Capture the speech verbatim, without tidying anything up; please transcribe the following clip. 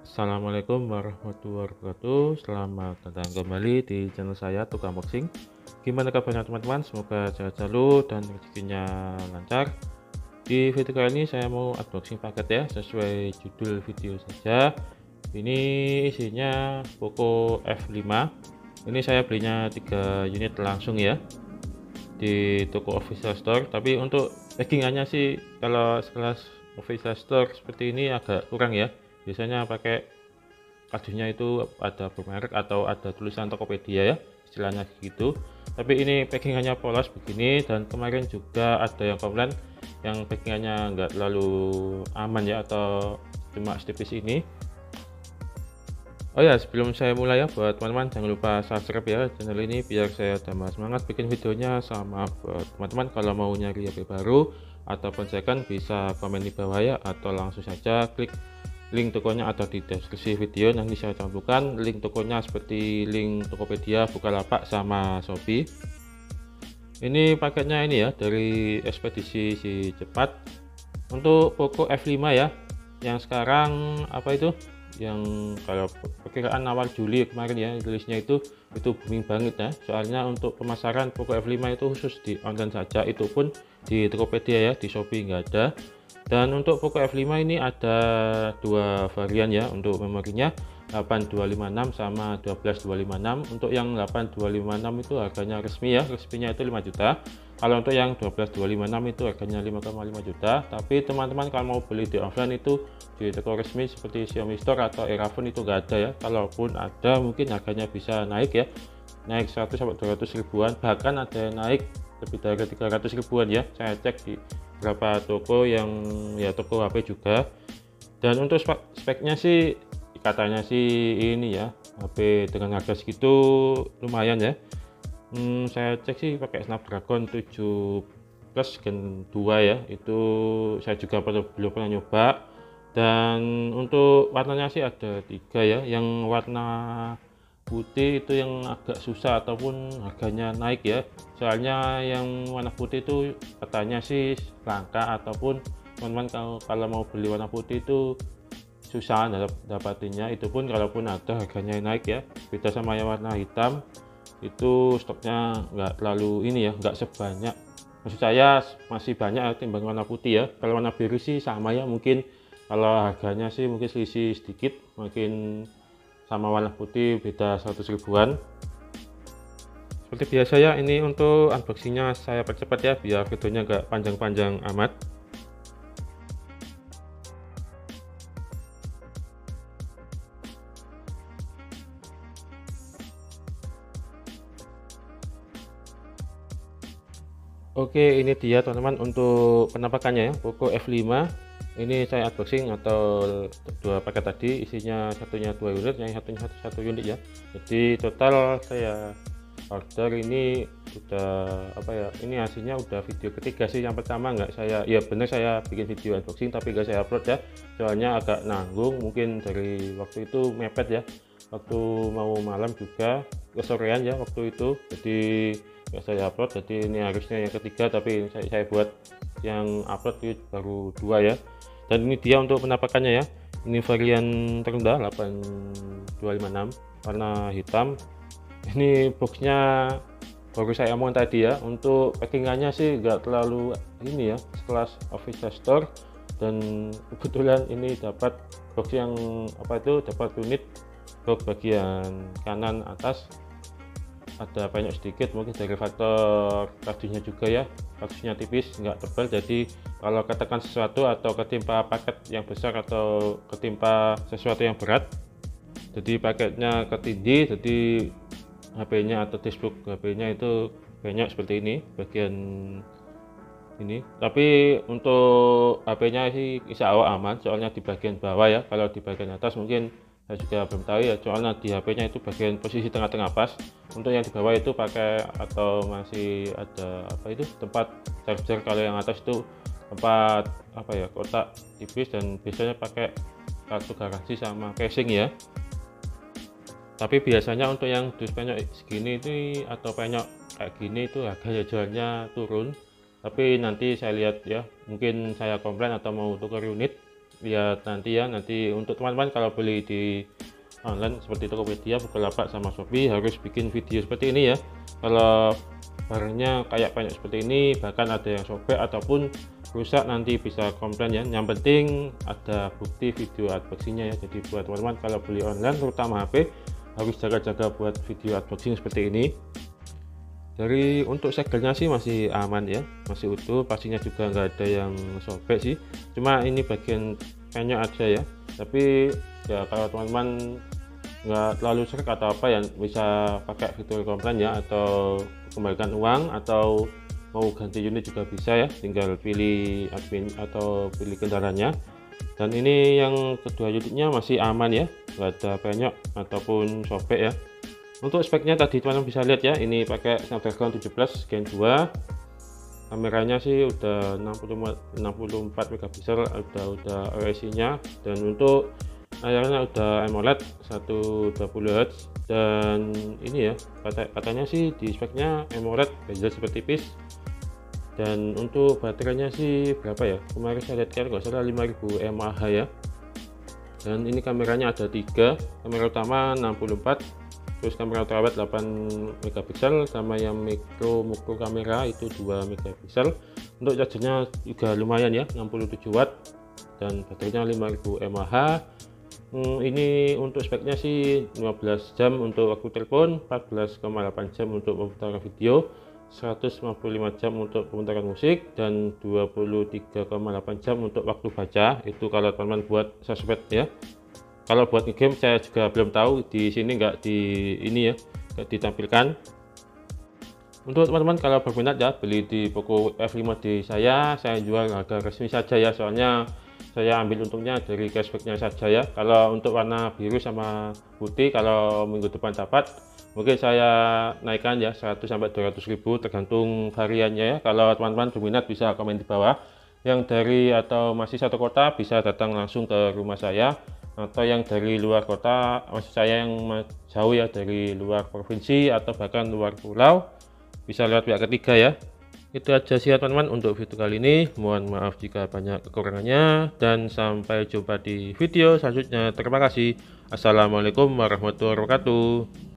Assalamualaikum warahmatullahi wabarakatuh. Selamat datang kembali di channel saya Tukang Unboxing. Gimana kabarnya teman-teman? Semoga sehat selalu dan rezekinya lancar. Di video kali ini saya mau unboxing paket ya, sesuai judul video saja. Ini isinya Poco F lima. Ini saya belinya tiga unit langsung ya di toko official store. Tapi untuk packingannya sih kalau sekelas official store seperti ini agak kurang ya. Biasanya pakai kardusnya itu ada bermerek atau ada tulisan Tokopedia ya, istilahnya gitu. Tapi ini packingannya polos begini, dan kemarin juga ada yang komplain yang packingannya enggak terlalu aman ya, atau cuma setipis ini. Oh ya, sebelum saya mulai ya, buat teman-teman jangan lupa subscribe ya channel ini biar saya tambah semangat bikin videonya. Sama buat teman-teman kalau mau nyari H P baru ataupun second bisa komen di bawah ya, atau langsung saja klik link tokonya ada di deskripsi video. Nanti saya cantumkan link tokonya seperti link Tokopedia, Bukalapak, sama Shopee. Ini paketnya ini ya dari ekspedisi si cepat untuk Poco F lima ya, yang sekarang apa itu yang kalau perkiraan awal Juli kemarin ya rilisnya itu itu booming banget ya. Soalnya untuk pemasaran Poco F lima itu khusus di online saja, itu pun di Tokopedia ya, di Shopee nggak ada. Dan untuk Poco F lima ini ada dua varian ya, untuk memorinya delapan dua lima enam sama dua belas dua lima enam. Untuk yang delapan dua lima enam itu harganya resmi ya, resminya itu lima juta. Kalau untuk yang dua belas dua lima enam itu harganya lima koma lima juta. Tapi teman-teman kalau mau beli di offline itu di toko resmi seperti Xiaomi Store atau Eraphone itu enggak ada ya. Kalaupun ada mungkin harganya bisa naik ya, naik seratus sampai dua ratus ribuan, bahkan ada yang naik lebih dari tiga ratus ribuan ya. Saya cek di beberapa toko yang ya toko H P juga. Dan untuk spek speknya sih katanya sih ini ya, H P dengan harga segitu lumayan ya. Hmm, saya cek sih pakai Snapdragon tujuh plus Gen dua ya, itu saya juga belum pernah nyoba. Dan untuk warnanya sih ada tiga ya, yang warna putih itu yang agak susah ataupun harganya naik ya. Soalnya yang warna putih itu katanya sih langka, ataupun teman-teman kalau, kalau mau beli warna putih itu susah dapatinnya. Itu pun kalaupun ada harganya naik ya. Beda sama yang warna hitam, itu stoknya nggak terlalu ini ya, nggak sebanyak, maksud saya masih banyak timbang warna putih ya. Kalau warna biru sih sama ya, mungkin kalau harganya sih mungkin selisih sedikit, mungkin sama warna putih beda seratus ribuan. Seperti biasa ya, ini untuk unboxingnya saya percepat ya biar videonya nggak panjang-panjang amat. Oke, ini dia teman-teman untuk penampakannya ya, Poco F lima. Ini saya unboxing atau dua paket tadi, isinya satunya dua unit, yang satunya satu, satu unit ya. Jadi total saya order ini udah apa ya, ini hasilnya udah video ketiga sih. Yang pertama nggak saya, ya bener saya bikin video unboxing tapi nggak saya upload ya, soalnya agak nanggung, mungkin dari waktu itu mepet ya, waktu mau malam juga kesorean ya waktu itu, jadi nggak saya upload. Jadi ini harusnya yang ketiga, tapi saya, saya buat yang upload itu baru dua ya. Dan ini dia untuk penampakannya ya, ini varian terendah delapan dua lima enam warna hitam. Ini boxnya baru saya omong tadi ya. Untuk packingannya sih nggak terlalu ini ya, sekelas official store. Dan kebetulan ini dapat box yang apa itu, dapat unit box bagian kanan atas ada banyak sedikit, mungkin dari faktor kardusnya juga ya, kardusnya tipis nggak tebal, jadi kalau katakan sesuatu atau ketimpa paket yang besar atau ketimpa sesuatu yang berat, jadi paketnya ketindih, jadi H P-nya atau dashboard H P-nya itu banyak seperti ini bagian ini. Tapi untuk H P-nya sih insya Allah aman, soalnya di bagian bawah ya. Kalau di bagian atas mungkin saya juga belum tahu ya, soalnya di H P-nya itu bagian posisi tengah-tengah pas. Untuk yang di bawah itu pakai atau masih ada apa itu tempat charger, kalau yang atas itu tempat apa ya, kotak tipis, dan biasanya pakai kartu garansi sama casing ya. Tapi biasanya untuk yang dus penyok segini itu atau penyok kayak gini itu harga jualnya turun. Tapi nanti saya lihat ya, mungkin saya komplain atau mau tukar unit lihat nanti ya. Nanti untuk teman-teman kalau beli di online seperti Tokopedia, Bukalapak sama Shopee harus bikin video seperti ini ya. Kalau barangnya kayak banyak seperti ini, bahkan ada yang sobek ataupun rusak, nanti bisa komplain ya. Yang penting ada bukti video unboxingnya ya. Jadi buat teman-teman kalau beli online terutama H P harus jaga-jaga buat video unboxing seperti ini. Dari untuk segelnya sih masih aman ya, masih utuh, pastinya juga nggak ada yang sobek sih, cuma ini bagian penyok aja ya. Tapi ya kalau teman-teman nggak terlalu sering atau apa ya, bisa pakai fitur komplain ya, atau kembalikan uang, atau mau ganti unit juga bisa ya, tinggal pilih admin atau pilih kendaraannya. Dan ini yang kedua unitnya masih aman ya, nggak ada penyok ataupun sobek ya. Untuk speknya tadi teman-teman bisa lihat ya, ini pakai Snapdragon tujuh belas Gen dua, kameranya sih udah enam puluh empat megapiksel, udah udah O I S-nya, dan untuk layarnya udah AMOLED seratus dua puluh hertz. Dan ini ya, kata katanya sih di speknya AMOLED bezel seperti tipis. Dan untuk baterainya sih berapa ya, kemarin saya lihat kan nggak salah lima ribu mAh ya. Dan ini kameranya ada tiga, kamera utama enam puluh empat, terus kamera ultrawide delapan megapiksel, sama yang mikro makro kamera itu dua megapiksel. Untuk chargernya juga lumayan ya, enam puluh tujuh watt, dan baterainya lima ribu mAh. hmm, ini untuk speknya sih lima belas jam untuk waktu telepon, empat belas koma delapan jam untuk pemutaran video, seratus lima puluh lima jam untuk pemutaran musik, dan dua puluh tiga koma delapan jam untuk waktu baca. Itu kalau teman-teman buat sosmed ya. Kalau buat game saya juga belum tahu, di sini nggak di ini ya, nggak ditampilkan. Untuk teman-teman kalau berminat ya beli di Poco F lima D saya, saya jual harga resmi saja ya, soalnya saya ambil untungnya dari cashbacknya saja ya. Kalau untuk warna biru sama putih, kalau minggu depan dapat, mungkin saya naikkan ya seratus sampai dua ratus ribu tergantung variannya ya. Kalau teman-teman berminat bisa komen di bawah. Yang dari atau masih satu kota bisa datang langsung ke rumah saya, atau yang dari luar kota, maksud saya yang jauh ya, dari luar provinsi atau bahkan luar pulau, bisa lewat pihak ketiga ya. Itu aja sih ya teman-teman untuk video kali ini. Mohon maaf jika banyak kekurangannya, dan sampai jumpa di video selanjutnya. Terima kasih. Assalamualaikum warahmatullahi wabarakatuh.